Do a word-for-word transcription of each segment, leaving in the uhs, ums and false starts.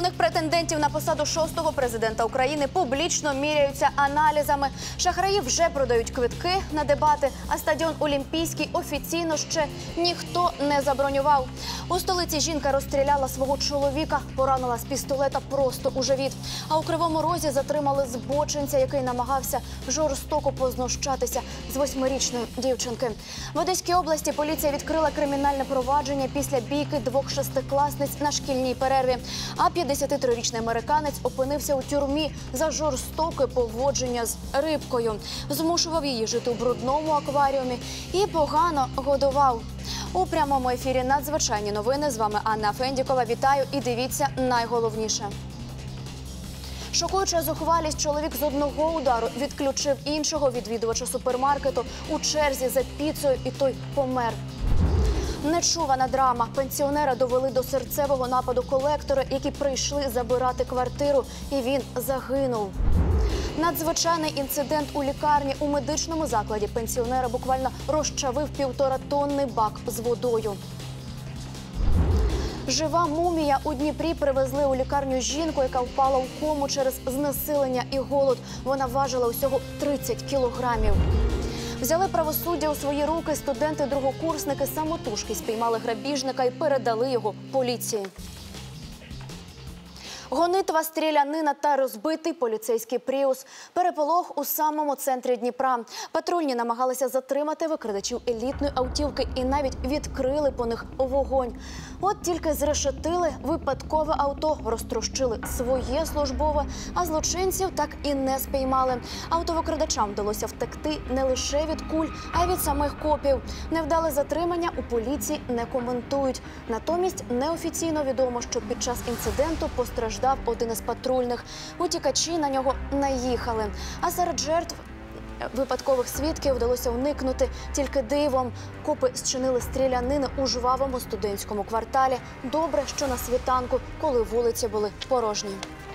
головних претендентів на посаду шостого президента України публічно міряються аналізами. Шахраї вже продають квитки на дебати, а стадіон Олімпійський офіційно ще ніхто не забронював. У столиці жінка розстріляла свого чоловіка, поранила з пістолета просто у живіт. А у Кривому Розі затримали збочинця, який намагався жорстоко познущатися з восьмирічної дівчинки. В Одеській області поліція відкрила кримінальне провадження після бійки двох шестикласниць на шкільній перерві. А п'ятдесятитрирічний американець опинився у тюрмі за жорстоке поводження з рибкою. Змушував її жити у брудному акваріумі і погано годував. У прямому ефірі «Надзвичайні новини». З вами Анна Фендікова. Вітаю і дивіться найголовніше. Шокуюча зухвалість: чоловік з одного удару відключив іншого відвідувача супермаркету у черзі за піцею, і той помер. Нечувана драма. Пенсіонера довели до серцевого нападу колектори, які прийшли забирати квартиру, і він загинув. Надзвичайний інцидент у лікарні. У медичному закладі пенсіонера буквально розчавив півторатонний бак з водою. Жива мумія. У Дніпрі привезли у лікарню жінку, яка впала у кому через знесилення і голод. Вона важила усього тридцять кілограмів. Взяли правосуддя у свої руки. Студенти-другокурсники самотужки спіймали грабіжника і передали його поліції. Гонитва, стрілянина та розбитий поліцейський «Пріус». Переполох у самому центрі Дніпра. Патрульні намагалися затримати викрадачів елітної автівки і навіть відкрили по них вогонь. От тільки зрешетили випадкове авто, розтрощили своє службове, а злочинців так і не спіймали. Автовикрадачам вдалося втекти не лише від куль, а й від самих копів. Невдале затримання у поліції не коментують. Натомість неофіційно відомо, що під час інциденту постраждав один із патрульних. Утікачі на нього наїхали. А серед жертв випадкових свідків вдалося уникнути тільки дивом. Копи зчинили стрілянини у жвавому студентському кварталі. Добре, що на світанку, коли вулиці були порожні.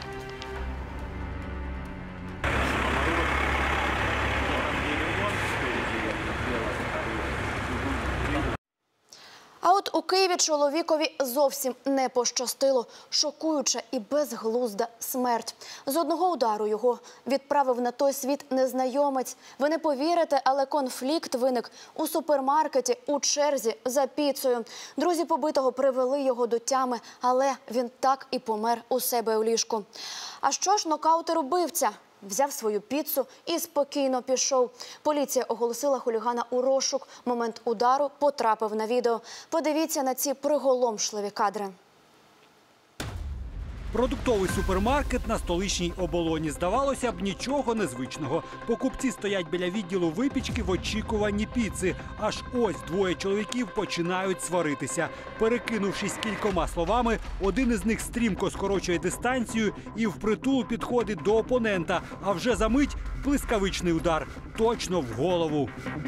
А от у Києві чоловікові зовсім не пощастило. Шокуюча і безглузда смерть. З одного удару його відправив на той світ незнайомець. Ви не повірите, але конфлікт виник у супермаркеті у черзі за піцею. Друзі побитого привели його до тями, але він так і помер у себе у ліжку. А що ж нокаутер-убивця? Взяв свою піцу і спокійно пішов. Поліція оголосила хулігана у розшук. Момент удару потрапив на відео. Подивіться на ці приголомшливі кадри. Продуктовий супермаркет на столичній оболоні. Здавалося б, нічого незвичного. Покупці стоять біля відділу випічки в очікуванні піци. Аж ось двоє чоловіків починають сваритися. Перекинувшись кількома словами, один із них стрімко скорочує дистанцію і впритул підходить до опонента. А вже за мить блискавичний удар. Точно в голову.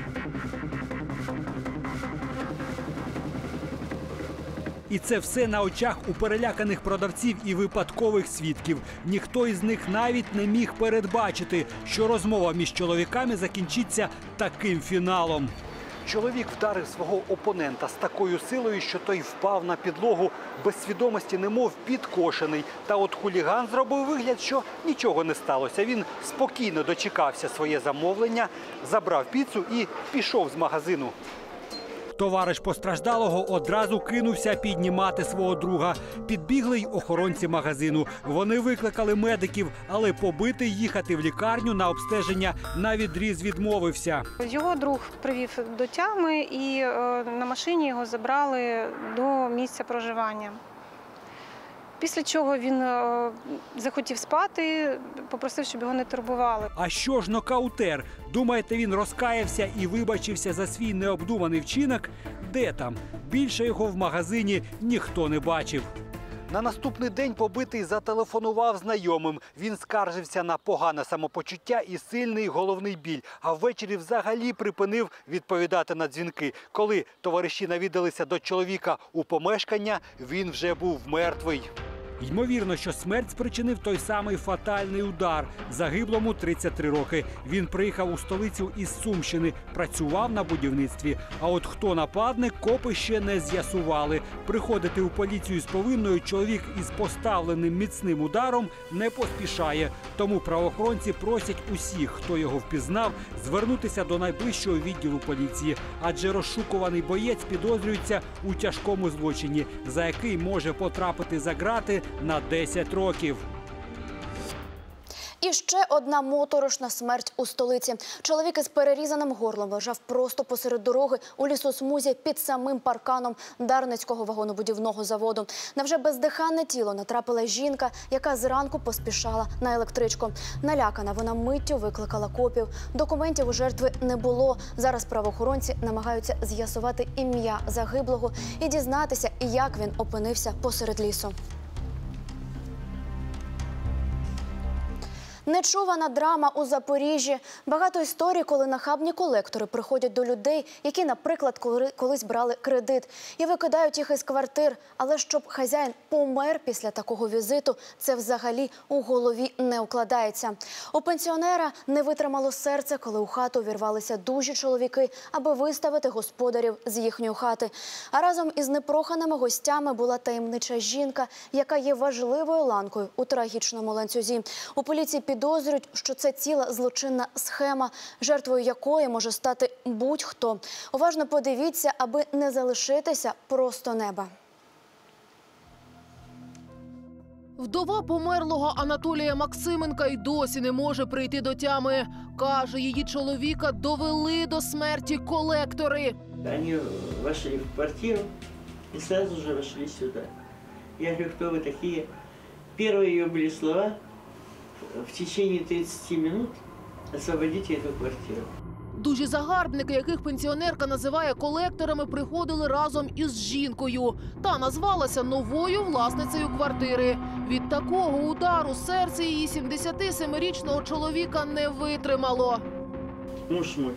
І це все на очах у переляканих продавців і випадкових свідків. Ніхто із них навіть не міг передбачити, що розмова між чоловіками закінчиться таким фіналом. Чоловік вдарив свого опонента з такою силою, що той впав на підлогу без свідомості, немов підкошений. Та от хуліган зробив вигляд, що нічого не сталося. Він спокійно дочекався своє замовлення, забрав піцу і пішов з магазину. Товариш постраждалого одразу кинувся піднімати свого друга. Підбігли й охоронці магазину. Вони викликали медиків, але побитий їхати в лікарню на обстеження навідріз відмовився. Його друг привів до тями і на машині його забрали до місця проживання. Після чого він захотів спати, попросив, щоб його не турбували. А що ж нокаутер? Думаєте, він розкаявся і вибачився за свій необдуманий вчинок? Де там? Більше його в магазині ніхто не бачив. На наступний день побитий зателефонував знайомим. Він скаржився на погане самопочуття і сильний головний біль. А ввечері взагалі припинив відповідати на дзвінки. Коли товариші навідалися до чоловіка у помешкання, він вже був мертвий. Ймовірно, що смерть спричинив той самий фатальний удар. Загиблому тридцять три роки. Він приїхав у столицю із Сумщини, працював на будівництві. А от хто нападник, копи ще не з'ясували. Приходити у поліцію з повинною чоловік із поставленим міцним ударом не поспішає. Тому правоохоронці просять усіх, хто його впізнав, звернутися до найближчого відділу поліції. Адже розшукуваний боєць підозрюється у тяжкому злочині, за який може потрапити за ґрати на десять років. І ще одна моторошна смерть у столиці. Чоловік із перерізаним горлом лежав просто посеред дороги у лісосмузі під самим парканом Дарницького вагонобудівного заводу. На вже бездиханне тіло натрапила жінка, яка зранку поспішала на електричку. Налякана, вона миттю викликала копів. Документів у жертви не було. Зараз правоохоронці намагаються з'ясувати ім'я загиблого і дізнатися, як він опинився посеред лісу. Нечувана драма у Запоріжжі. Багато історій, коли нахабні колектори приходять до людей, які, наприклад, колись брали кредит, і викидають їх із квартир. Але щоб хазяїн помер після такого візиту, це взагалі у голові не укладається. У пенсіонера не витримало серце, коли у хату увірвалися дужі чоловіки, аби виставити господарів з їхньої хати. А разом із непроханими гостями була таємнича жінка, яка є важливою ланкою у трагічному ланцюзі. У поліції підозрюють, що це ціла злочинна схема, жертвою якої може стати будь-хто. Уважно подивіться, аби не залишитися просто неба. Вдова померлого Анатолія Максименка й досі не може прийти до тями. Каже, її чоловіка довели до смерті колектори. Вони вошли в квартиру і одразу ж вошли сюди. Я говорю, хто ви такі? Перші її були слова: в течение тридцати минут освободите эту квартиру. Дужі загарбники, яких пенсіонерка називає колекторами, приходили разом із жінкою. Та назвалася новою власницею квартири. Від такого удару серце її сімдесятисемирічного чоловіка не витримало. Муж мой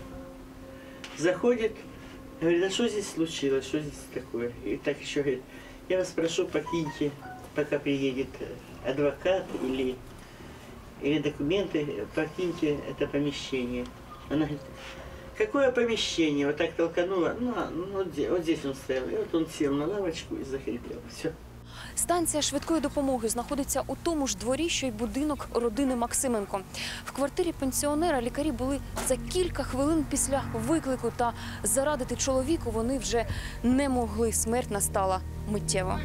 заходит, говорит: а что здесь случилось, что здесь такое? И так еще говорит: я вас прошу, покиньте, пока приедет адвокат или... или документы, покиньте это помещение. Она говорит: какое помещение? Вот так толканула. Ну, ну вот здесь он стоял. И вот он сел на лавочку и захрипел. Все. Станція швидкої допомоги знаходиться у тому ж дворі, що й будинок родини Максименко. В квартирі пенсіонера лікарі були за кілька хвилин після виклику, та зарадити чоловіку вони вже не могли. Смерть настала миттєво.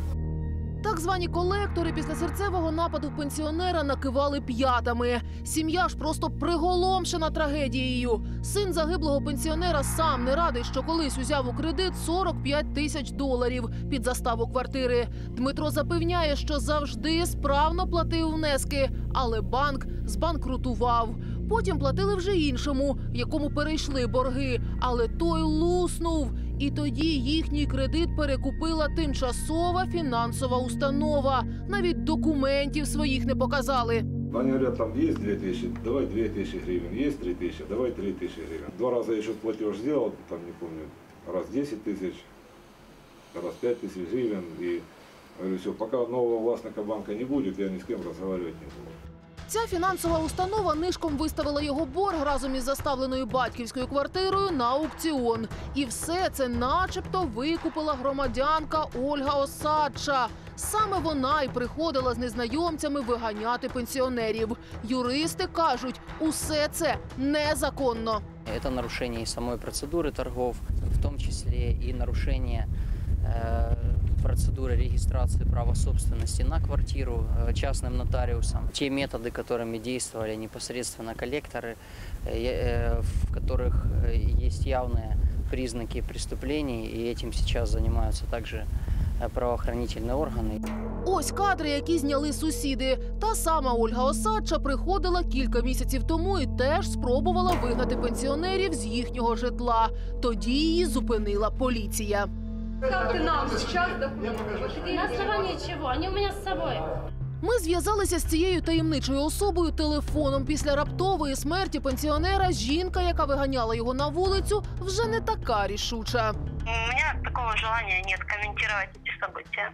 Так звані колектори після серцевого нападу пенсіонера накивали п'ятами. Сім'я ж просто приголомшена трагедією. Син загиблого пенсіонера сам не радий, що колись узяв у кредит сорок п'ять тисяч доларів під заставу квартири. Дмитро запевняє, що завжди справно платив внески, але банк збанкрутував. Потім платили вже іншому, якому перейшли борги, але той луснув. І тоді їхній кредит перекупила тимчасова фінансова установа. Навіть документів своїх не показали. Они говорят, там есть две тысячи, давай две тысячи гривен, есть три тысячи, давай три тысячи гривен. Два раза я еще платеж сделал, там не помню, раз десять тысяч, раз пять тысяч гривен. И говорю, все, пока нового властника банка не будет, я ни с кем разговаривать не буду. Ця фінансова установа нишком виставила його борг разом із заставленою батьківською квартирою на аукціон. І все це начебто викупила громадянка Ольга Осадча. Саме вона й приходила з незнайомцями виганяти пенсіонерів. Юристи кажуть, усе це незаконно. Это нарушение и самой процедуры торгов, в том числе и нарушение э, процедуры регистрации права собственности на квартиру э, частным нотариусом. Те методы, которыми действовали непосредственно коллекторы, э, э, в которых э, есть явные признаки преступлений, и этим сейчас занимаются также правоохранительні органи. Ось кадри, які зняли сусіди. Та сама Ольга Осадча приходила кілька місяців тому і теж спробувала вигнати пенсіонерів з їхнього житла. Тоді її зупинила поліція. Ставте нам зараз документи. На основании чого? Вони у мене з собою. Ми зв'язалися з цією таємничою особою телефоном. Після раптової смерті пенсіонера жінка, яка виганяла його на вулицю, вже не така рішуча. У мене такого бажання немає коментувати ці події.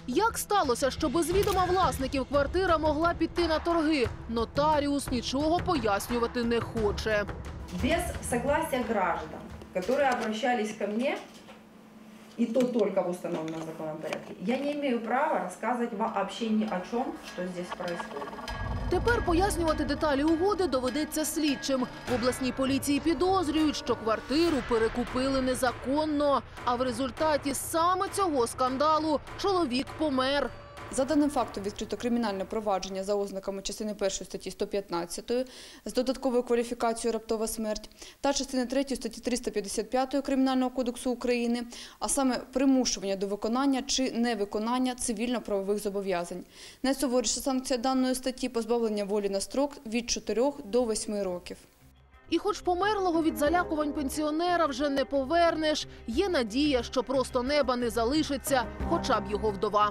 Як сталося, що без відома власників квартира могла піти на торги? Нотаріус нічого пояснювати не хоче. Без согласия граждан, которые обращались ко мне, и то только в установленном законном порядке, я не имею права рассказывать вообще ни о чем, что здесь происходит. Тепер пояснювати деталі угоди доведеться слідчим. В обласній поліції підозрюють, що квартиру перекупили незаконно. А в результаті саме цього скандалу чоловік помер. За даним фактом відкрито кримінальне провадження за ознаками частини першої статті сто п'ятнадцять з додатковою кваліфікацією «раптова смерть» та частини третьої статті триста п'ятдесят п'ять Кримінального кодексу України, а саме примушування до виконання чи невиконання цивільно-правових зобов'язань. Найсуворіша санкція даної статті – позбавлення волі на строк від чотирьох до восьми років. І хоч померлого від залякувань пенсіонера вже не повернеш, є надія, що просто неба не залишиться, хоча б його вдова.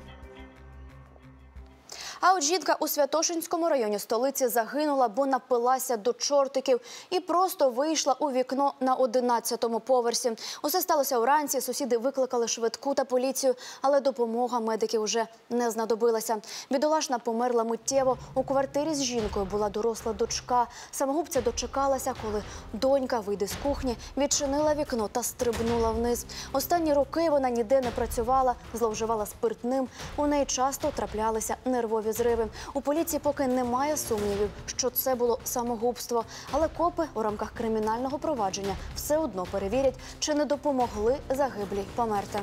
А от жінка у Святошинському районі столиці загинула, бо напилася до чортиків і просто вийшла у вікно на одинадцятому поверсі. Усе сталося вранці, сусіди викликали швидку та поліцію, але допомога медиків вже не знадобилася. Бідолашна померла миттєво. У квартирі з жінкою була доросла дочка. Самогубця дочекалася, коли донька вийде з кухні, відчинила вікно та стрибнула вниз. Останні роки вона ніде не працювала, зловживала спиртним. У неї часто траплялися нервові зриви. У поліції поки немає сумнівів, що це було самогубство. Але копи у рамках кримінального провадження все одно перевірять, чи не допомогли загиблій померти.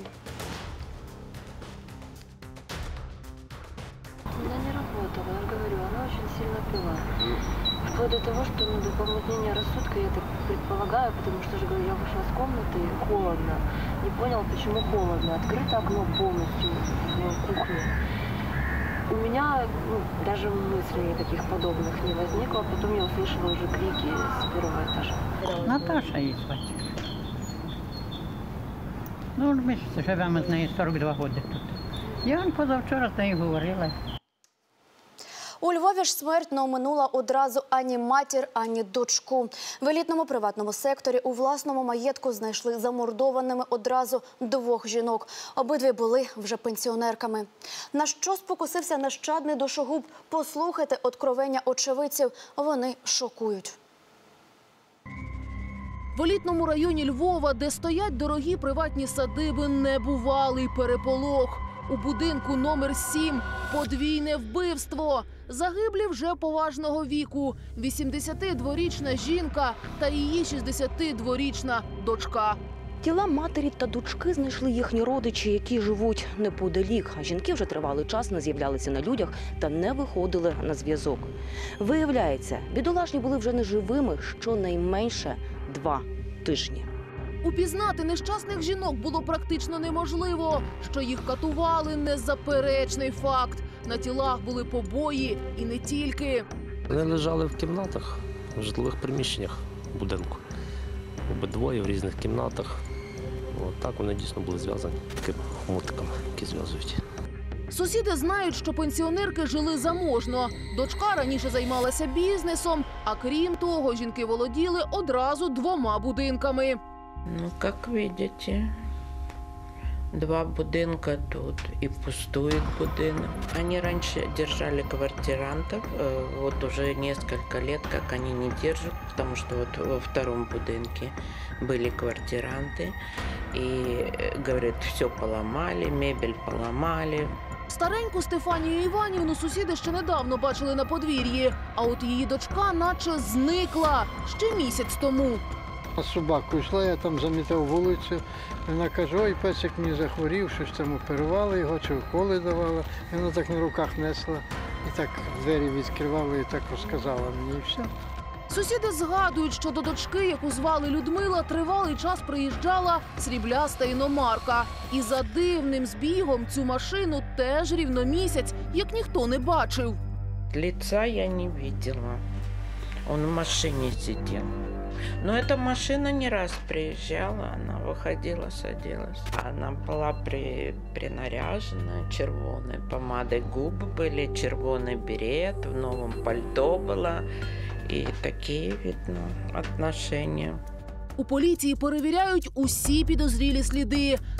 Она не работала, я говорю, она очень сильно пила. Вплоть до того, что ну, до помутнения рассудка, я так предполагаю, потому что же, говорю, я вышла с комнаты, холодно. Не поняла, почему холодно. Открыто окно полностью в кухне. У меня ну, даже мыслей таких подобных не возникло. Потом я услышала уже крики с первого этажа. Наташа її звати. Ну, ми живемо з нею сорок два роки тут. Я вам позавчора з нею говорила. У Львові ж смерть не оминула одразу ані матір, ані дочку. В елітному приватному секторі у власному маєтку знайшли замордованими одразу двох жінок. Обидві були вже пенсіонерками. На що спокусився нещадний душогуб? Послухайте откровення очевидців. Вони шокують. В елітному районі Львова, де стоять дорогі приватні садиби, небувалий переполох. У будинку номер сім подвійне вбивство. Загиблі вже поважного віку. вісімдесятидворічна жінка та її шістдесятидворічна дочка. Тіла матері та дочки знайшли їхні родичі, які живуть неподалік. Жінки вже тривалий час не з'являлися на людях та не виходили на зв'язок. Виявляється, бідолашні були вже неживими щонайменше два тижні. Упізнати нещасних жінок було практично неможливо. Що їх катували – незаперечний факт. На тілах були побої і не тільки. Вони лежали в кімнатах, в житлових приміщеннях будинку. Обидвоє в різних кімнатах. От так вони дійсно були зв'язані такими хомутиками, які зв'язують. Сусіди знають, що пенсіонерки жили заможно. Дочка раніше займалася бізнесом, а крім того, жінки володіли одразу двома будинками. Ну, как видите, два будинка тут и пустует будинок. Они раньше держали квартирантов, вот уже несколько лет, как они не держат, потому что вот во втором будинке были квартиранты, и, говорят, все поломали, мебель поломали. Стареньку Стефанію Іванівну сусіди ще недавно бачили на подвір'ї, а от її дочка наче зникла ще місяць тому. З собакою йшла, я там замітав вулицю, вона каже, ой, песик мені захворів, щось там оперували його, чи уколи давала. І вона так на руках несла, і так двері відкривала, і так розказала мені, і все. Сусіди згадують, що до дочки, яку звали Людмила, тривалий час приїжджала срібляста іномарка. І за дивним збігом цю машину теж рівно місяць, як ніхто не бачив. Лица я не бачила, він в машині сидів. Но эта машина не раз приезжала, она выходила, садилась. Она была при, принаряжена, червоной помадой губы были, червоный берет, в новом пальто была. И такие, видно, отношения. У поліції перевіряють усі підозрілі сліди.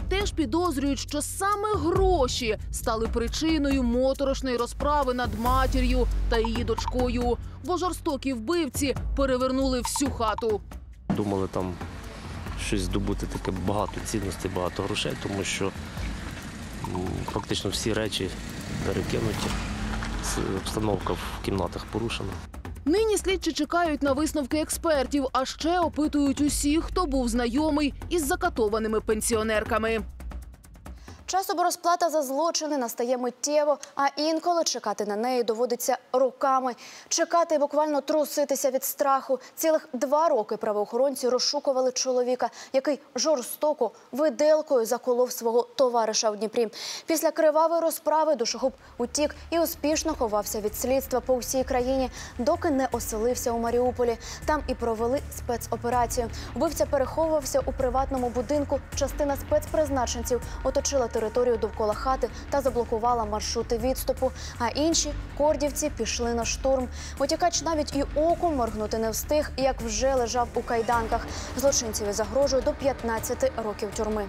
теж підозрюють, що саме гроші стали причиною моторошної розправи над матір'ю та її дочкою. Бо жорстокі вбивці перевернули всю хату. Думали там щось здобути, таке багато цінностей, багато грошей, тому що м, фактично всі речі перекинуті, обстановка в кімнатах порушена. Нині слідчі чекають на висновки експертів, а ще опитують усіх, хто був знайомий із закатованими пенсіонерками. Часом розплата за злочини настає миттєво, а інколи чекати на неї доводиться роками. Чекати і буквально труситися від страху. Цілих два роки правоохоронці розшукували чоловіка, який жорстоко виделкою заколов свого товариша у Дніпрі. Після кривавої розправи душогуб утік і успішно ховався від слідства по всій країні, доки не оселився у Маріуполі. Там і провели спецоперацію. Вбивця переховувався у приватному будинку. Частина спецпризначенців оточила територію довкола хати та заблокувала маршрути відступу. А інші кордівці пішли на штурм. Утікач навіть і оком моргнути не встиг, як вже лежав у кайданках. Злочинцеві загрожує до п'ятнадцяти років тюрми.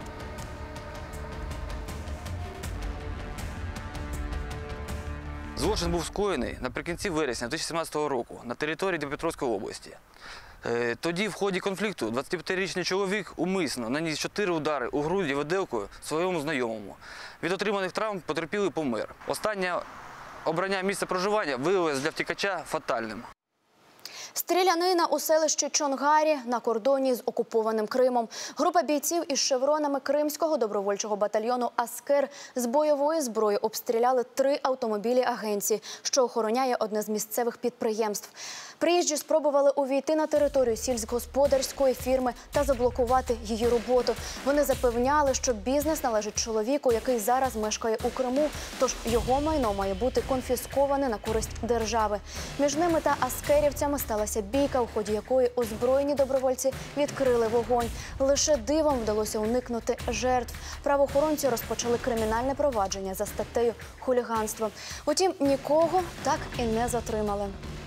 Злочин був скоєний наприкінці вересня дві тисячі сімнадцятого року на території Дніпропетровської області. Тоді в ході конфлікту двадцятип'ятирічний чоловік умисно наніс чотири удари у груді виделкою своєму знайомому. Від отриманих травм потерпілий помер. Останнє обрання місця проживання виявилось для втікача фатальним. Стрілянина у селищі Чонгарі на кордоні з окупованим Кримом. Група бійців із шевронами Кримського добровольчого батальйону «Аскер» з бойової зброї обстріляли три автомобілі агенції, що охороняє одне з місцевих підприємств. Приїжджі спробували увійти на територію сільськогосподарської фірми та заблокувати її роботу. Вони запевняли, що бізнес належить чоловіку, який зараз мешкає у Криму, тож його майно має бути конфісковане на користь держави. Між ними та аскерівцями сталася бійка, у ході якої озброєні добровольці відкрили вогонь. Лише дивом вдалося уникнути жертв. Правоохоронці розпочали кримінальне провадження за статтею «Хуліганство». Утім, нікого так і не затримали.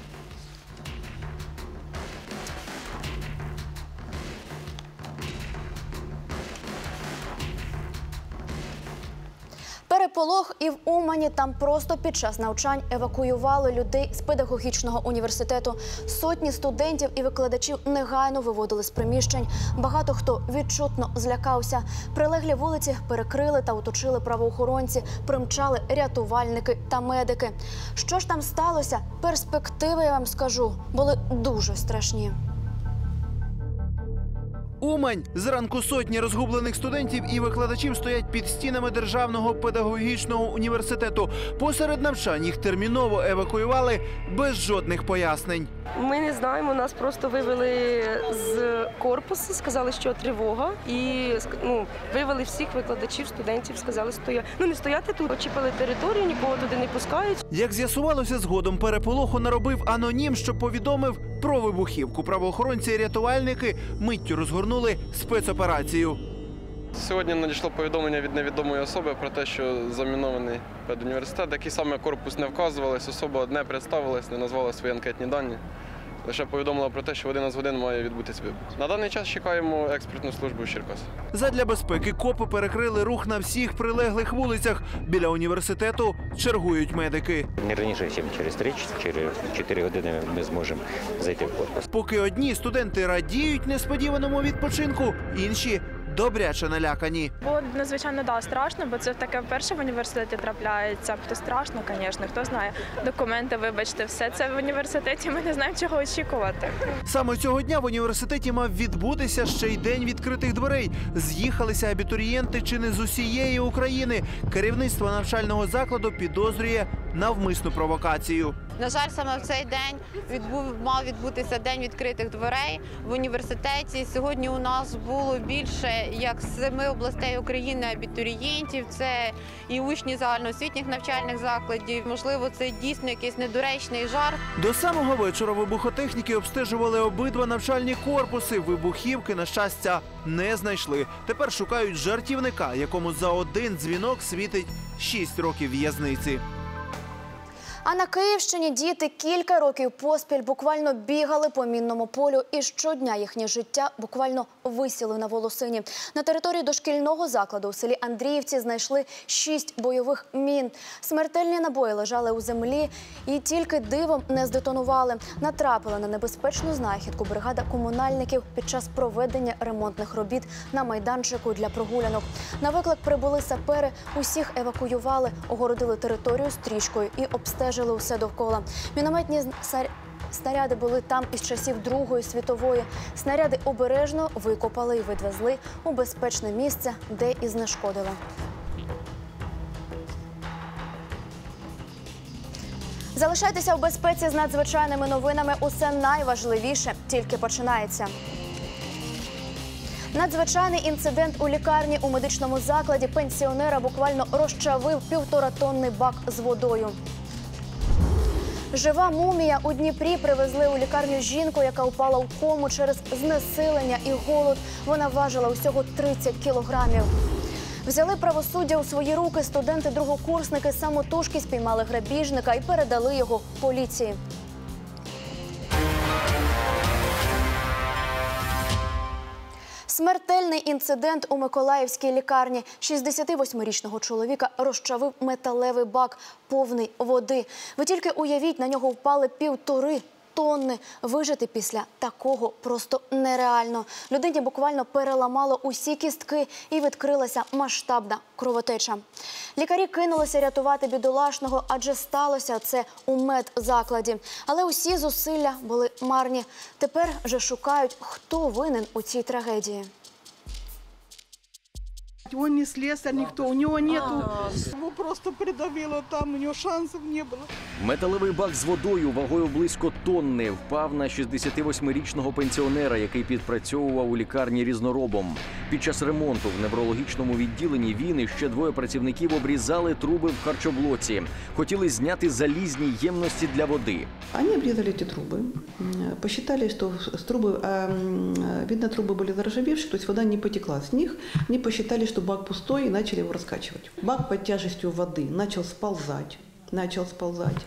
Переполох і в Умані. Там просто під час навчань евакуювали людей з педагогічного університету. Сотні студентів і викладачів негайно виводили з приміщень. Багато хто відчутно злякався. Прилеглі вулиці перекрили та оточили правоохоронці. Примчали рятувальники та медики. Що ж там сталося? Перспективи, я вам скажу, були дуже страшні. Умань. Зранку сотні розгублених студентів і викладачів стоять під стінами Державного педагогічного університету. Посеред навчань їх терміново евакуювали без жодних пояснень. Ми не знаємо, нас просто вивели з корпусу, сказали, що тривога. І ну, вивели всіх викладачів, студентів, сказали, стояти. Ну не стояти тут, очіпили територію, нікого туди не пускають. Як з'ясувалося згодом, переполоху наробив анонім, що повідомив про вибухівку. Правоохоронці і рятувальники миттю розгорнули спецоперацію. Сьогодні надійшло повідомлення від невідомої особи про те, що замінований педуніверситет, який саме корпус не вказувалась, особа не представилась, не назвала свої анкетні дані. Лише повідомила про те, що в одинадцять годин має відбутися вибух. На даний час чекаємо експертну службу з Черкас. Задля безпеки копи перекрили рух на всіх прилеглих вулицях. Біля університету чергують медики. Не раніше, ніж через три-чотири години ми зможемо зайти в корпус. Поки одні студенти радіють несподіваному відпочинку, інші добряче налякані. Було надзвичайно да, страшно, бо це таке вперше в університеті трапляється. То страшно, звісно, хто знає. Документи, вибачте, все це в університеті, ми не знаємо, чого очікувати. Саме цього дня в університеті мав відбутися ще й день відкритих дверей. З'їхалися абітурієнти чи не з усієї України. Керівництво навчального закладу підозрює навмисну провокацію. На жаль, саме в цей день відбув, мав відбутися день відкритих дверей в університеті. Сьогодні у нас було більше як з семи областей України абітурієнтів. Це і учні загальноосвітніх навчальних закладів. Можливо, це дійсно якийсь недоречний жарт. До самого вечора вибухотехніки обстежували обидва навчальні корпуси. Вибухівки, на щастя, не знайшли. Тепер шукають жартівника, якому за один дзвінок світить шість років в'язниці. А на Київщині діти кілька років поспіль буквально бігали по мінному полю, і щодня їхнє життя буквально висіли на волосині. На території дошкільного закладу у селі Андріївці знайшли шість бойових мін. Смертельні набої лежали у землі і тільки дивом не здетонували. Натрапила на небезпечну знахідку бригада комунальників під час проведення ремонтних робіт на майданчику для прогулянок. На виклик прибули сапери, усіх евакуювали, огородили територію стрічкою і обстежили усе довкола. Мінометні снаряди були там із часів Другої світової. Снаряди обережно викопали і відвезли у безпечне місце, де і знешкодили. Залишайтеся в безпеці з надзвичайними новинами. Усе найважливіше тільки починається. Надзвичайний інцидент у лікарні. У медичному закладі пенсіонера буквально розчавив півторатонний бак з водою. Жива мумія. У Дніпрі привезли у лікарню жінку, яка упала в кому через знесилення і голод. Вона важила усього тридцять кілограмів. Взяли правосуддя у свої руки. Студенти-другокурсники самотужки спіймали грабіжника і передали його поліції. Смертельний інцидент у Миколаївській лікарні. шістдесятивосьмирічного чоловіка розчавив металевий бак, повний води. Ви тільки уявіть, на нього впали півтори тонни. Вижити після такого просто нереально. Людині буквально переламало усі кістки і відкрилася масштабна кровотеча. Лікарі кинулися рятувати бідолашного, адже сталося це у медзакладі. Але усі зусилля були марні. Тепер вже шукають, хто винен у цій трагедії. Он не слесарь, никто, у него нету, его просто придавило там, у него шансов не было. Металевий бак з водою вагою близько тонни впав на шістдесятивосьмирічного пенсіонера, який підпрацьовував у лікарні різноробом. Під час ремонту в неврологічному відділенні він і ще двоє працівників обрізали труби в харчоблоці. Хотіли зняти залізні ємності для води. Они обрезали эти трубы, посчитали, что с трубы, видно, трубы были заржавевшие, то есть вода не потекла с них. Они посчитали, что бак пустой, и начали его раскачивать. Бак под тяжестью воды начал сползать, начал сползать.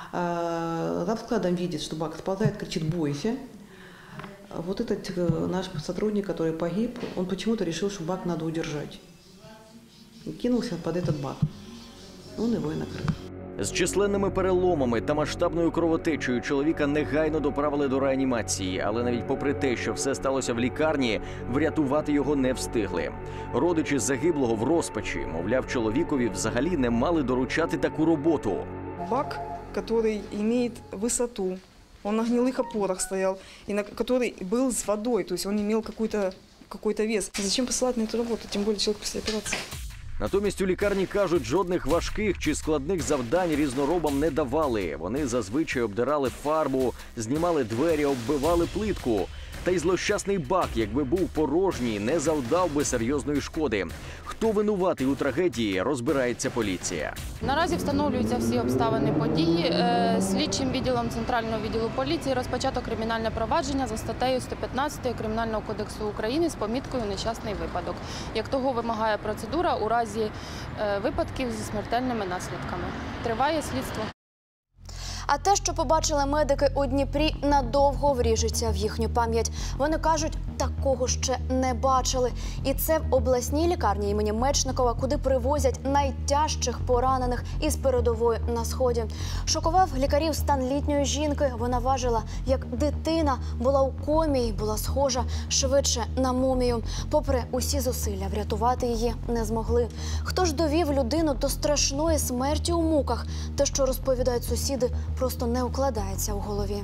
Зав. Складом видит, что бак сползает, кричит «бойся». Вот этот наш сотрудник, который погиб, он почему-то решил, что бак надо удержать. И кинулся под этот бак. Он его и накрыл. З численними переломами та масштабною кровотечею чоловіка негайно доправили до реанімації. Але навіть попри те, що все сталося в лікарні, врятувати його не встигли. Родичі загиблого в розпачі, мовляв, чоловікові взагалі не мали доручати таку роботу. Бак, который имеет высоту, он на гнилых опорах стоял, и на который был с водой, то есть он имел какой-то какой-то вес. Зачем посылать на эту работу, тем более человек после операции? Натомість у лікарні кажуть, жодних важких чи складних завдань різноробам не давали. Вони зазвичай обдирали фарбу, знімали двері, оббивали плитку. Та й злощасний бак, якби був порожній, не завдав би серйозної шкоди. Хто винуватий у трагедії, розбирається поліція. Наразі встановлюються всі обставини події. Слідчим відділом Центрального відділу поліції розпочато кримінальне провадження за статтею сто п'ятнадцять Кримінального кодексу України з поміткою «Нещасний випадок», як того вимагає процедура у разі випадків зі смертельними наслідками. Триває слідство. А те, що побачили медики у Дніпрі, надовго вріжеться в їхню пам'ять. Вони кажуть, такого ще не бачили. І це в обласній лікарні імені Мечникова, куди привозять найтяжчих поранених із передової на Сході. Шокував лікарів стан літньої жінки. Вона важила, як дитина, була у комі і була схожа швидше на мумію. Попри усі зусилля, врятувати її не змогли. Хто ж довів людину до страшної смерті у муках? Те, що розповідають сусіди, просто не укладається у голові.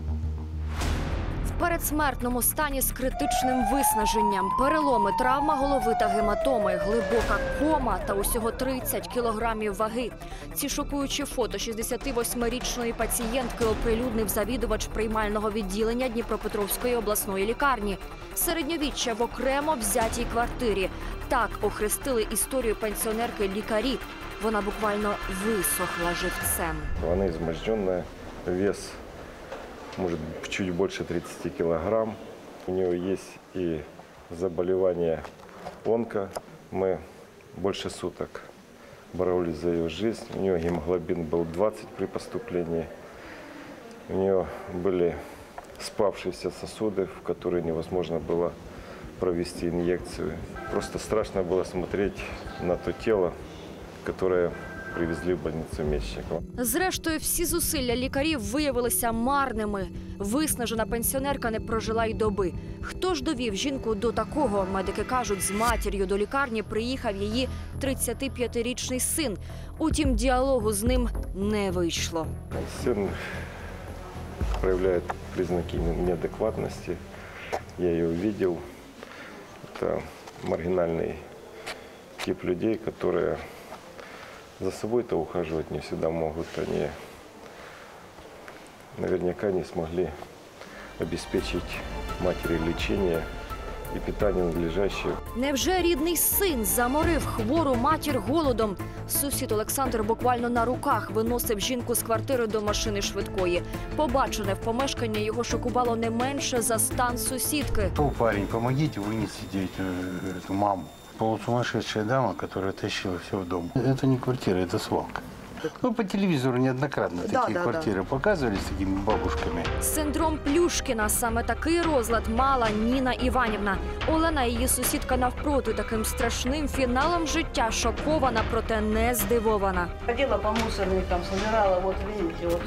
В передсмертному стані з критичним виснаженням, переломи, травма голови та гематоми, глибока кома та усього тридцять кілограмів ваги. Ці шокуючі фото шістдесятивосьмирічної пацієнтки оприлюднив завідувач приймального відділення Дніпропетровської обласної лікарні. Середньовіччя в окремо взятій квартирі. Так охрестили історію пенсіонерки лікарі. Вона буквально висохла живцем. Она изможденная, вес может чуть больше тридцати килограмм. У нее есть и заболевание онко. Мы больше суток боролись за ее жизнь. У нее гемоглобин был двадцать при поступлении. У нее были спавшиеся сосуды, в которые невозможно было провести инъекцию. Просто страшно было смотреть на то тело, которое привезли в больницу Мечникова. Зрештою, всі зусилля лікарів виявилися марними. Виснажена пенсіонерка не прожила й доби. Хто ж довів жінку до такого? Медики кажуть, з матір'ю до лікарні приїхав її тридцятип'ятирічний син. Утім, діалогу з ним не вийшло. Сын проявляет признаки неадекватности. Я ее увидел. Это маргинальный тип людей, которые за собой-то ухаживать не всегда могут. Они наверняка не смогли обеспечить матери лечение і питання надлежащее. Невже рідний син заморив хвору матір голодом? Сусід Олександр буквально на руках виносив жінку з квартири до машини швидкої. Побачене в помешканні його шокувало не менше за стан сусідки. О, парень, помогите вынести эту маму. Полусумасшедшая дама, которая тащила все в дом. Это не квартира, это свалка. Ну, по телевизору неоднократно Да, такие да, квартиры да. показывали с такими бабушками. Синдром Плюшкіна. Саме такий розлад мала Ніна Іванівна. Олена, її сусідка навпроти, таким страшним фіналом життя шокована, проте не здивована. Ходила по мусорникам, собирала, вот видите, вот.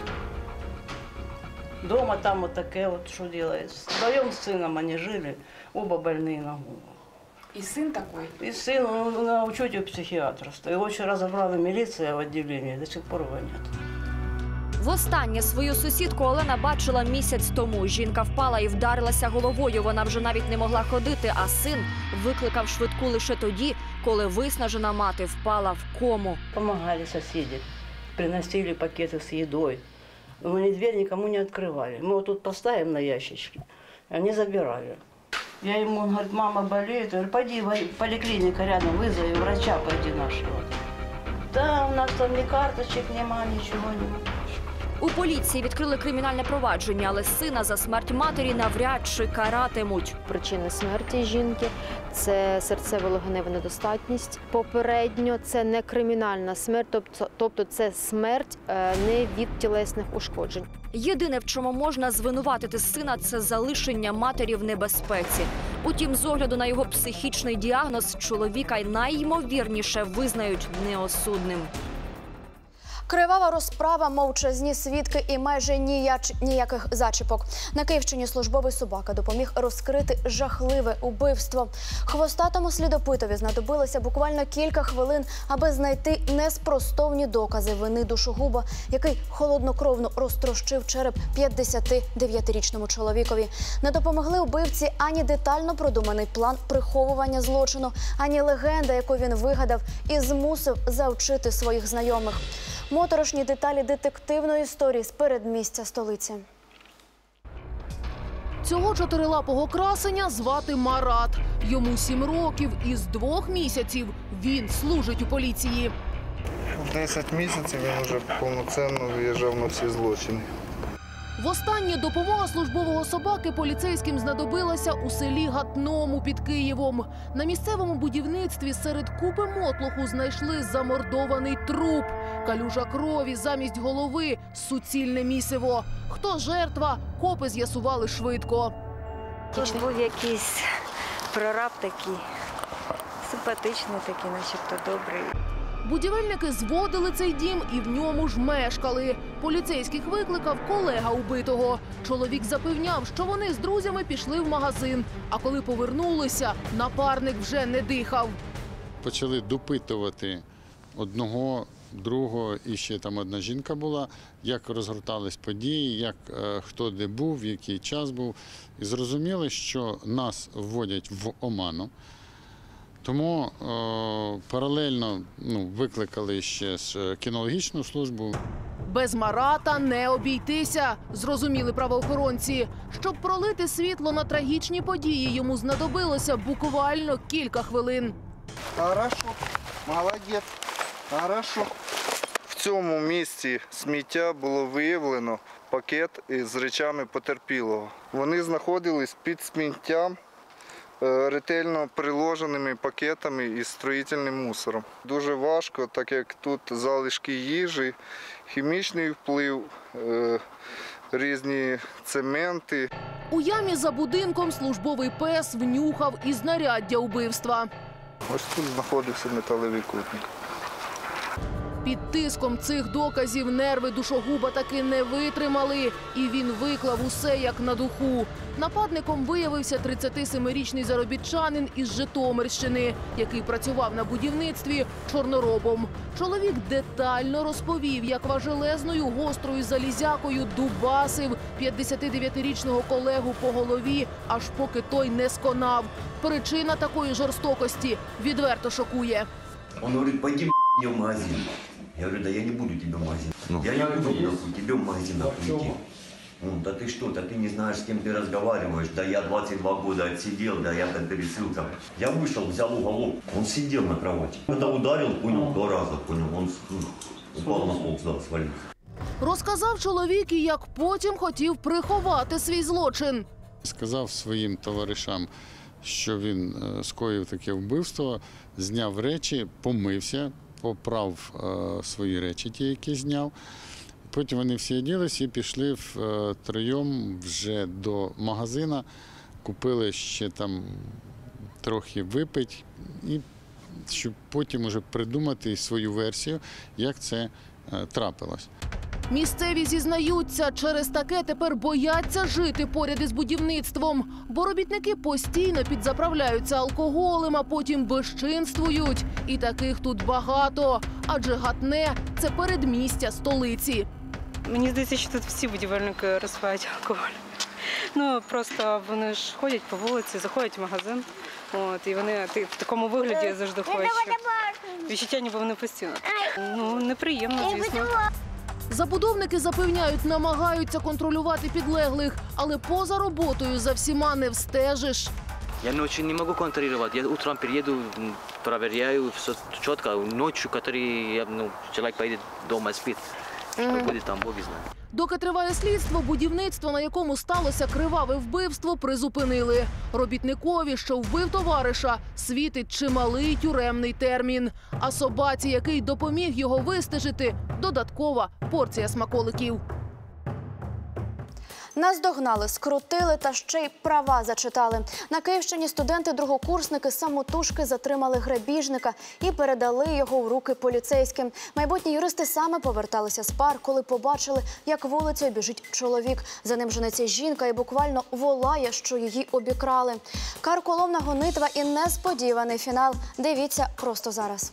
Дома там вот такая вот, что делает. Вдвоем с сыном они жили, оба больные на голову. И сын такой? И сын, он на учете у психиатра. Его вчера забрала милиция в отделение, до сих пор его нет. Востаннє свою сусідку Олена бачила місяць тому. Жінка впала і вдарилася головою. Вона вже навіть не могла ходити, а син викликав швидку лише тоді, коли виснажена мати впала в кому. Помогали соседи, приносили пакеты с едой. Но мы дверь никому не открывали. Мы вот тут поставим на ящички, они забирали. Я ему, он говорит, мама болеет. Я говорю, пойди в поликлинику рядом, вызови врача, пойди нашего. Да, у нас там ни карточек нема, ничего нема. У поліції відкрили кримінальне провадження, але сина за смерть матері навряд чи каратимуть. Причини смерті жінки – це серцево-легенева недостатність. Попередньо це не кримінальна смерть, тобто, тобто це смерть не від тілесних ушкоджень. Єдине, в чому можна звинуватити сина – це залишення матері в небезпеці. Утім, з огляду на його психічний діагноз, чоловіка найймовірніше визнають неосудним. Кривава розправа, мовчазні свідки і майже ніяч, ніяких зачіпок. На Київщині службовий собака допоміг розкрити жахливе убивство. Хвостатому слідопитові знадобилося буквально кілька хвилин, аби знайти неспростовні докази вини душогуба, який холоднокровно розтрощив череп п'ятдесятидев'ятирічному чоловікові. Не допомогли убивці ані детально продуманий план приховування злочину, ані легенда, яку він вигадав і змусив завчити своїх знайомих. Моторошні деталі детективної історії з передмістя столиці. Цього чотирилапого красеня звати Марат. Йому сім років і з двох місяців він служить у поліції. десять місяців він вже повноцінно виїжджав на всі злочини. Востаннє допомога службового собаки поліцейським знадобилася у селі Гатному під Києвом. На місцевому будівництві серед купи мотлоху знайшли замордований труп. Калюжа крові замість голови – суцільне місиво. Хто жертва, копи з'ясували швидко. Тут був якийсь прораб такий, симпатичний такий, начебто добрий. Будівельники зводили цей дім і в ньому ж мешкали. Поліцейських викликав колега убитого. Чоловік запевняв, що вони з друзями пішли в магазин. А коли повернулися, напарник вже не дихав. Почали допитувати одного, другого, і ще там одна жінка була, як розгортались події, як е, хто де був, в який час був. І зрозуміли, що нас вводять в оману. Тому е, паралельно ну, викликали ще з кінологічну службу. Без Марата не обійтися, зрозуміли правоохоронці. Щоб пролити світло на трагічні події, йому знадобилося буквально кілька хвилин. Хорошо, молодець, хорошо. В цьому місці сміття було виявлено пакет із речами потерпілого. Вони знаходились під сміттям е, ретельно приложеними пакетами із строїтельним мусором. Дуже важко, так як тут залишки їжі, хімічний вплив, е, різні цементи. У ямі за будинком службовий пес внюхав і знаряддя убивства. Ось тут знаходився металевий кутник. Під тиском цих доказів нерви душогуба таки не витримали, і він виклав усе як на духу. Нападником виявився тридцятисемирічний заробітчанин із Житомирщини, який працював на будівництві чорноробом. Чоловік детально розповів, як важелезною гострою залізякою дубасив п'ятдесятидев'ятирічного колегу по голові, аж поки той не сконав. Причина такої жорстокості відверто шокує. Он говорит, пойди в магазин. Я говорю, да я не буду тебе в магазин. Ну, я не буду нахуй, тебе в магазин нахуй идти. Он, да ты что, да ты не знаешь, с кем ты разговариваешь. Да я двадцать два года отсидел, да я там пересылся. Я вышел, взял уголок, он сидел на кровати. Когда ударил, понял, два раза, понял, он ну, упал на пол, да, свалился. Розказав чоловік, і як потім хотів приховати свій злочин. Сказав своїм товаришам, що він е, скоїв таке вбивство, зняв речі, помився, поправ е, свої речі, ті, які зняв. Потім вони всі оділися і пішли втроєм вже до магазину, купили ще там трохи випити, і щоб потім уже придумати свою версію, як це е, трапилось. Місцеві зізнаються, через таке тепер бояться жити поряд із будівництвом, бо робітники постійно підзаправляються алкоголем, а потім безчинствують. І таких тут багато, адже Гатне – це передмістя столиці. Мені здається, що тут всі будівельники розпивають алкоголь. Ну, просто вони ж ходять по вулиці, заходять в магазин, от, і вони в такому вигляді завжди ходять. Відчуття, ніби вони постійно. Ну, неприємно, звісно. Забудовники запевняють, намагаються контролювати підлеглих, але поза роботою за всіма не встежиш. Я ночью не могу контролировать. Я утром приеду, проверяю все четко. Ночью, который ну, человек поедет дома, спит, что будет там, Бог знает. Доки триває слідство, будівництво, на якому сталося криваве вбивство, призупинили. Робітникові, що вбив товариша, світить чималий тюремний термін. А собаці, який допоміг його вистежити, додаткова порція смаколиків. Наздогнали, скрутили та ще й права зачитали. На Київщині студенти-другокурсники самотужки затримали грабіжника і передали його в руки поліцейським. Майбутні юристи саме поверталися з пар, коли побачили, як вулицею біжить чоловік. За ним женеться жінка і буквально волає, що її обікрали. Карколомна гонитва і несподіваний фінал. Дивіться просто зараз.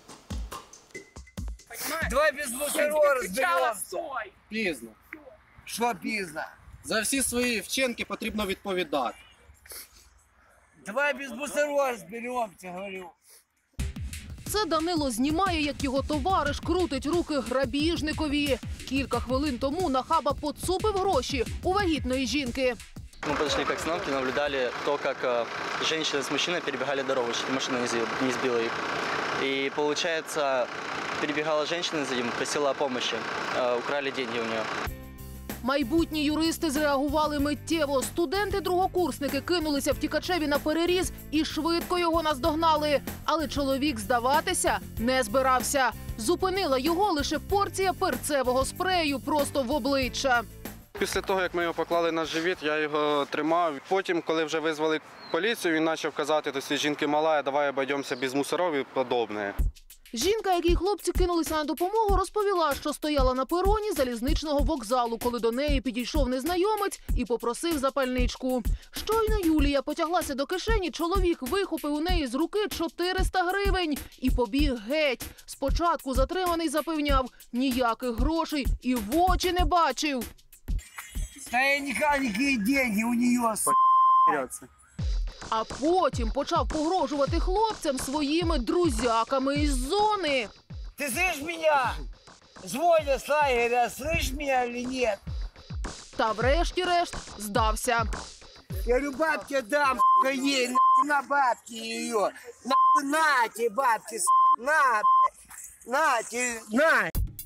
Давай без мусору розберемося. Пізно. Що пізно? За всі свої вчинки потрібно відповідати. Давай без мусору розберемося, говорю. Це Данило знімає, як його товариш крутить руки грабіжникові. Кілька хвилин тому нахаба поцупив гроші у вагітної жінки. Мы подошли к остановке, наблюдали то, как э, женщина с мужчиной перебегали дорогу, чтобы машина не сбила, не сбила их. И получается, перебегала женщина за ним, просила о помощи, э, украли деньги у нее. Майбутні юристи зреагували миттєво. Студенти-другокурсники кинулися втікачеві на переріз і швидко його наздогнали. Але чоловік здаватися не збирався. Зупинила його лише порція перцевого спрею просто в обличчя. Після того, як ми його поклали на живіт, я його тримав. Потім, коли вже визвали поліцію, він почав казати, то жінки мала, давай обійдемося без мусорів і подобне. Жінка, якій хлопці кинулися на допомогу, розповіла, що стояла на пероні залізничного вокзалу, коли до неї підійшов незнайомець і попросив запальничку. Щойно Юлія потяглася до кишені, чоловік вихопив у неї з руки чотириста гривень і побіг геть. Спочатку затриманий запевняв, ніяких грошей і в очі не бачив. Та я ніякі деньги у неї с***ться. А потім почав погрожувати хлопцям своїми друзяками із зони. Ти слышиш мене? Звонять з лагеря, слышиш мене чи ні? Та врешті-решт здався. Я говорю, бабки дам, сука, ей, нахуй, на бабки її. Нахуй, на ті бабки, на, на ті, на.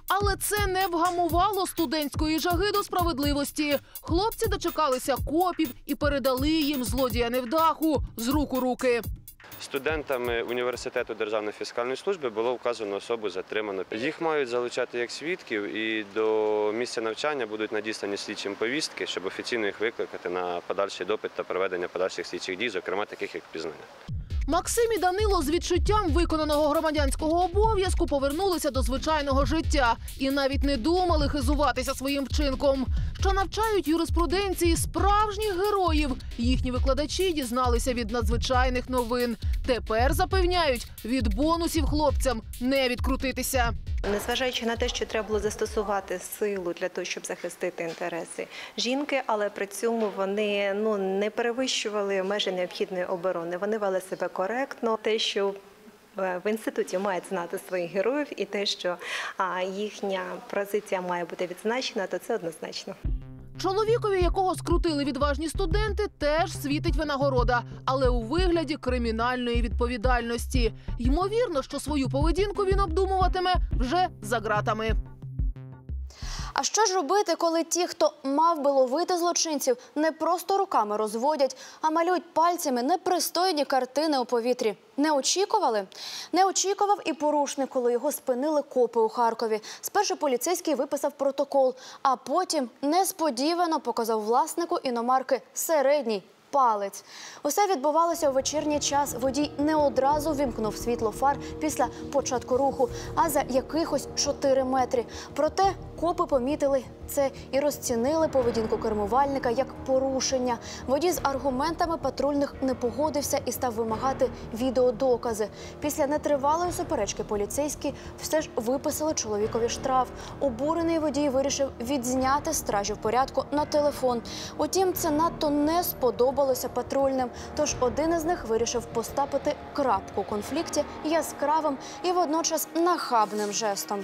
Але це не вгамувало студентської жаги до справедливості. Хлопці дочекалися копів і передали їм злодія невдаху з рук у руки. Студентами університету Державної фіскальної служби було вказано особу затримано. Їх мають залучати як свідків і до місця навчання будуть надіслані слідчим повістки, щоб офіційно їх викликати на подальший допит та проведення подальших слідчих дій, зокрема таких як впізнання. Максим і Данило з відчуттям виконаного громадянського обов'язку повернулися до звичайного життя і навіть не думали хизуватися своїм вчинком. Що навчають юриспруденції справжніх героїв. Їхні викладачі дізналися від надзвичайних новин. Тепер запевняють, від бонусів хлопцям не відкрутитися. Незважаючи на те, що треба було застосувати силу для того, щоб захистити інтереси жінки, але при цьому вони ну, не перевищували межі необхідної оборони. Вони вели себе коректно. Те, що в інституті мають знати своїх героїв і те, що а, їхня позиція має бути відзначена, то це однозначно. Чоловікові, якого скрутили відважні студенти, теж світить винагорода, але у вигляді кримінальної відповідальності. Ймовірно, що свою поведінку він обдумуватиме вже за ґратами. А що ж робити, коли ті, хто мав би ловити злочинців, не просто руками розводять, а малюють пальцями непристойні картини у повітрі? Не очікували? Не очікував і порушник, коли його спинили копи у Харкові. Спершу поліцейський виписав протокол, а потім несподівано показав власнику іномарки середній палець. Усе відбувалося у вечірній час. Водій не одразу вимкнув світло фар після початку руху, а за якихось чотири метри. Проте копи помітили це і розцінили поведінку кермувальника як порушення. Водій з аргументами патрульних не погодився і став вимагати відеодокази. Після нетривалої суперечки поліцейські все ж виписали чоловікові штраф. Обурений водій вирішив відзняти стражів порядку на телефон. Утім, це надто не сподобалося патрульним. Тож один із них вирішив поставити крапку у конфлікті яскравим і водночас нахабним жестом.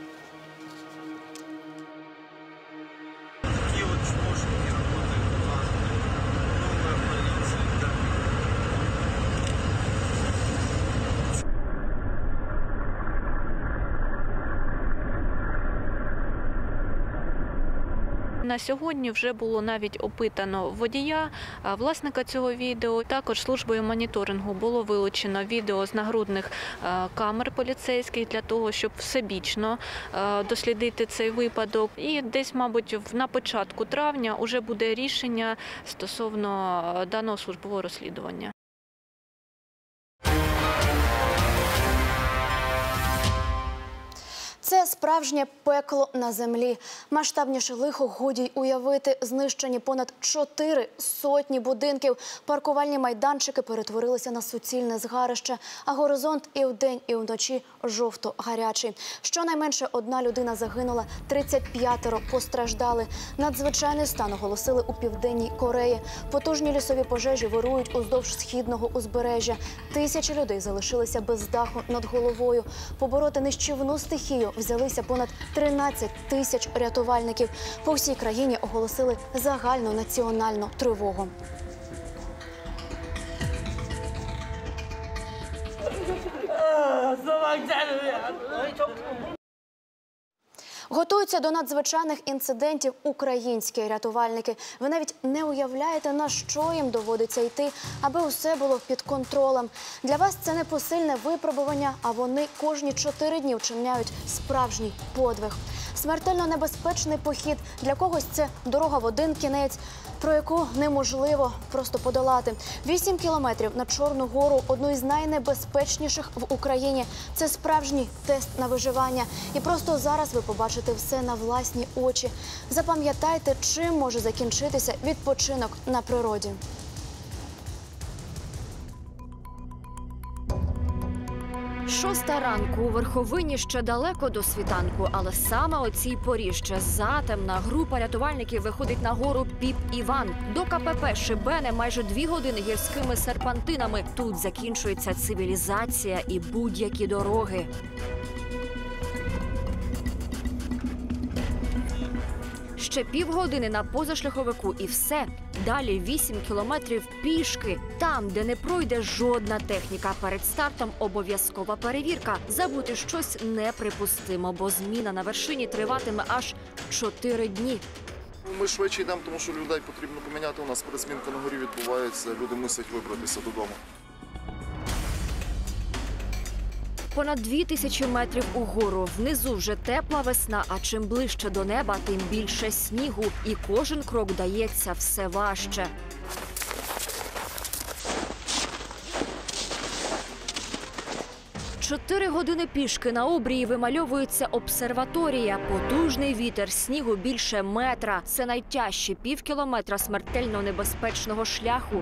На сьогодні вже було навіть опитано водія, власника цього відео. Також службою моніторингу було вилучено відео з нагрудних камер поліцейських для того, щоб всебічно дослідити цей випадок. І десь, мабуть, на початку травня вже буде рішення стосовно даного службового розслідування. Це справжнє пекло на землі. Масштабніше лихо годі й уявити. Знищені понад чотири сотні будинків. Паркувальні майданчики перетворилися на суцільне згарище, а горизонт і вдень, і вночі жовто-гарячий. Щонайменше одна людина загинула, тридцять п'ятеро постраждали. Надзвичайний стан оголосили у Південній Кореї. Потужні лісові пожежі вирують уздовж східного узбережжя. Тисячі людей залишилися без даху над головою. Побороти нищівну стихію взялися понад тринадцять тисяч рятувальників. По всій країні оголосили загальну національну тривогу. Готуються до надзвичайних інцидентів українські рятувальники. Ви навіть не уявляєте, на що їм доводиться йти, аби усе було під контролем. Для вас це непосильне випробування, а вони кожні чотири дні вчиняють справжній подвиг. Смертельно небезпечний похід. Для когось це дорога в один кінець, про яку неможливо просто подолати. Вісім кілометрів на Чорну гору – одну із найнебезпечніших в Україні. Це справжній тест на виживання. І просто зараз ви побачите все на власні очі. Запам'ятайте, чим може закінчитися відпочинок на природі. Шоста ранку у верховині ще далеко до світанку, але саме о цій порі ще затемна група рятувальників виходить на гору Піп-Іван. До КПП Шибене майже дві години гірськими серпантинами. Тут закінчується цивілізація і будь-які дороги. Ще півгодини на позашляховику і все. Далі вісім кілометрів пішки. Там, де не пройде жодна техніка. Перед стартом обов'язкова перевірка. Забути щось неприпустимо, бо зміна на вершині триватиме аж чотири дні. Ми швидше йдемо, тому що людей потрібно поміняти. У нас пересмінка на горі відбувається, люди мусять вибратися додому. Понад дві тисячі метрів угору. Внизу вже тепла весна, а чим ближче до неба, тим більше снігу. І кожен крок дається все важче. Чотири години пішки на обрії вимальовується обсерваторія. Потужний вітер, снігу більше метра. Це найтяжчі пів кілометра смертельно небезпечного шляху.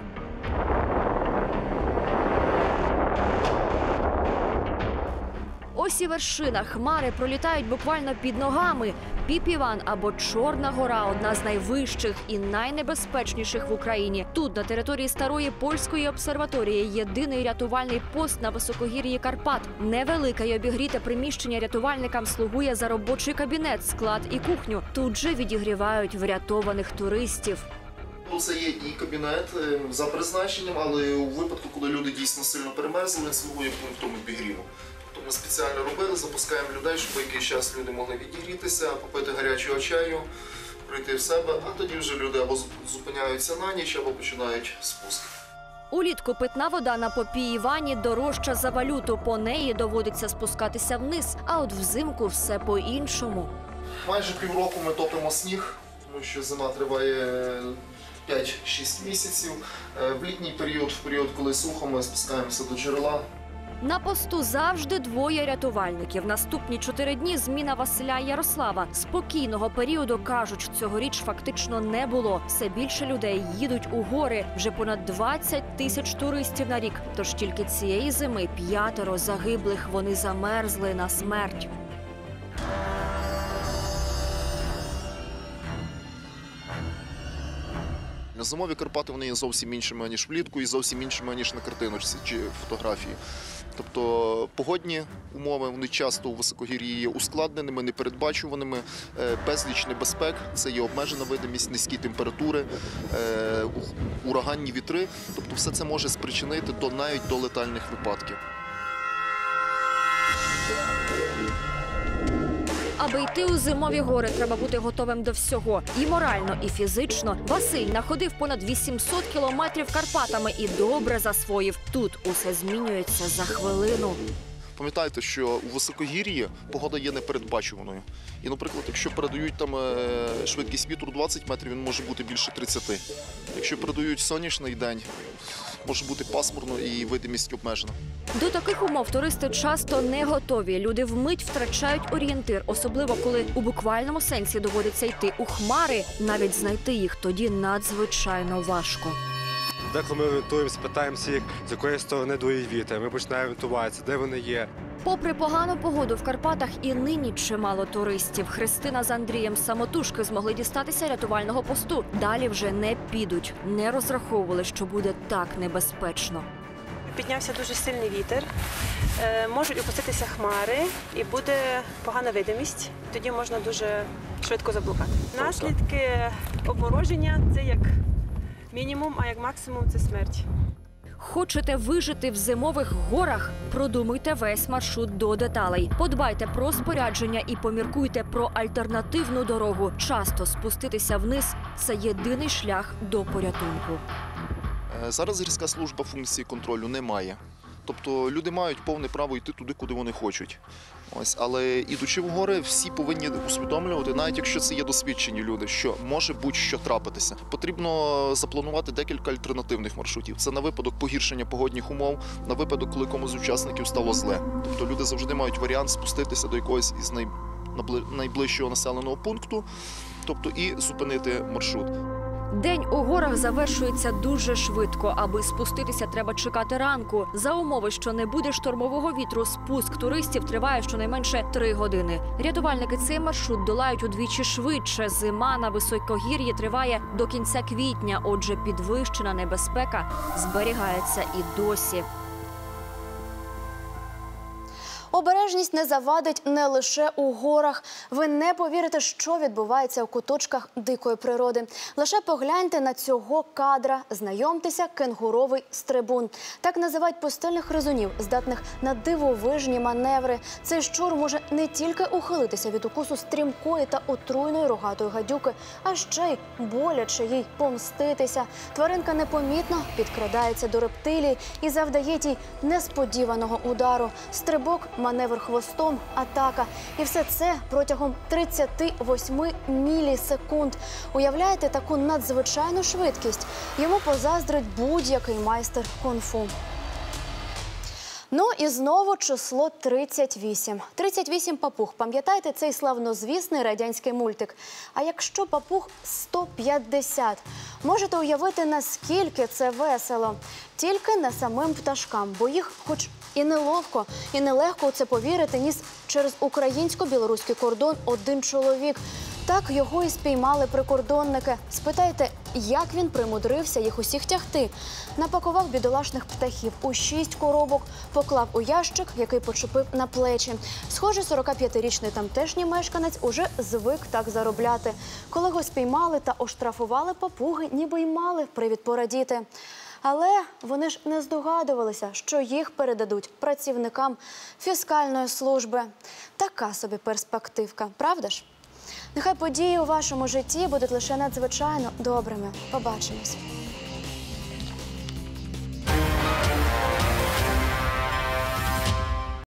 Ось і вершина. Хмари пролітають буквально під ногами. Піп-Іван або Чорна гора – одна з найвищих і найнебезпечніших в Україні. Тут, на території старої польської обсерваторії, єдиний рятувальний пост на високогір'ї Карпат. Невелике й обігріте приміщення рятувальникам слугує за робочий кабінет, склад і кухню. Тут же відігрівають врятованих туристів. Це є і кабінет за призначенням, але у випадку, коли люди дійсно сильно перемерзли, він слугує пунктом обігріву. Ми спеціально робили, запускаємо людей, щоб якийсь час люди могли відігрітися, попити гарячого чаю, прийти в себе, а тоді вже люди або зупиняються на ніч, або починають спуск. Улітку питна вода на Попі Івані дорожча за валюту, по неї доводиться спускатися вниз, а от взимку все по-іншому. Майже півроку ми топимо сніг, тому що зима триває п'ять-шість місяців. В літній період, в період, коли сухо, ми спускаємося до джерела. На посту завжди двоє рятувальників. Наступні чотири дні зміна Василя і Ярослава. Спокійного періоду, кажуть, цьогоріч фактично не було. Все більше людей їдуть у гори. Вже понад двадцять тисяч туристів на рік. Тож тільки цієї зими п'ятеро загиблих. Вони замерзли на смерть. Зимові Карпати, вони є зовсім іншими, ніж влітку, і зовсім іншими, ніж на картиночці чи фотографії. Тобто погодні умови, вони часто у високогір'ї є ускладненими, непередбачуваними, безліч небезпек, це є обмежена видимість, низькі температури, ураганні вітри. Тобто все це може спричинити до, навіть до летальних випадків. Аби йти у зимові гори, треба бути готовим до всього. І морально, і фізично. Василь находив понад вісімсот кілометрів Карпатами і добре засвоїв. Тут усе змінюється за хвилину. Пам'ятайте, що у високогір'ї погода є непередбачуваною. І, наприклад, якщо передають там швидкість вітру двадцять метрів, він може бути більше тридцяти. Якщо передають сонячний день, може бути пасмурно і видимість обмежена. До таких умов туристи часто не готові. Люди вмить втрачають орієнтир, особливо коли у буквальному сенсі доводиться йти у хмари. Навіть знайти їх тоді надзвичайно важко. Деколи ми орієнтуємося, питаємося їх, з якої сторони дує вітер. Ми починаємо орієнтуватися, де вони є. Попри погану погоду в Карпатах і нині чимало туристів. Христина з Андрієм самотужки змогли дістатися рятувального посту. Далі вже не підуть. Не розраховували, що буде так небезпечно. Піднявся дуже сильний вітер, е, можуть опуститися хмари і буде погана видимість. Тоді можна дуже швидко заблукати. Наслідки обмороження – це як мінімум, а як максимум – це смерть. Хочете вижити в зимових горах? Продумуйте весь маршрут до деталей. Подбайте про спорядження і поміркуйте про альтернативну дорогу. Часто спуститися вниз – це єдиний шлях до порятунку. Зараз гірська служба функції контролю не має. Тобто люди мають повне право йти туди, куди вони хочуть. Ось, але ідучи в гори, всі повинні усвідомлювати, навіть якщо це є досвідчені люди, що може будь-що трапитися. Потрібно запланувати декілька альтернативних маршрутів. Це на випадок погіршення погодних умов, на випадок, коли комусь з учасників стало зле. Тобто люди завжди мають варіант спуститися до якогось із найближчого населеного пункту, тобто і зупинити маршрут. День у горах завершується дуже швидко. Аби спуститися, треба чекати ранку. За умови, що не буде штормового вітру, спуск туристів триває щонайменше три години. Рятувальники цей маршрут долають удвічі швидше. Зима на високогір'ї триває до кінця квітня, отже, підвищена небезпека зберігається і досі. Обережність не завадить не лише у горах. Ви не повірите, що відбувається у куточках дикої природи. Лише погляньте на цього кадра. Знайомтеся, кенгуровий стрибун. Так називають пустельних гризунів, здатних на дивовижні маневри. Цей щур може не тільки ухилитися від укусу стрімкої та отруйної рогатої гадюки, а ще й боляче їй помститися. Тваринка непомітно підкрадається до рептилії і завдає тій несподіваного удару. Стрибок, маневр хвостом, атака. І все це протягом тридцяти восьми мілісекунд. Уявляєте таку надзвичайну швидкість? Йому позаздрить будь-який майстер кунг-фу. Ну і знову число тридцять вісім. тридцять вісім папуг. Пам'ятаєте цей славнозвісний радянський мультик? А якщо папуг сто п'ятдесят? Можете уявити, наскільки це весело. Тільки не самим пташкам, бо їх хоч і неловко, і нелегко у це повірити, ніс через українсько-білоруський кордон один чоловік. Так його і спіймали прикордонники. Спитайте, як він примудрився їх усіх тягти? Напакував бідолашних птахів у шість коробок, поклав у ящик, який почепив на плечі. Схоже, сорокап'ятирічний тамтешній мешканець уже звик так заробляти. Коли його спіймали та оштрафували, папуги ніби й мали привід порадіти. Але вони ж не здогадувалися, що їх передадуть працівникам фіскальної служби. Така собі перспективка, правда ж? Нехай події у вашому житті будуть лише надзвичайно добрими. Побачимось.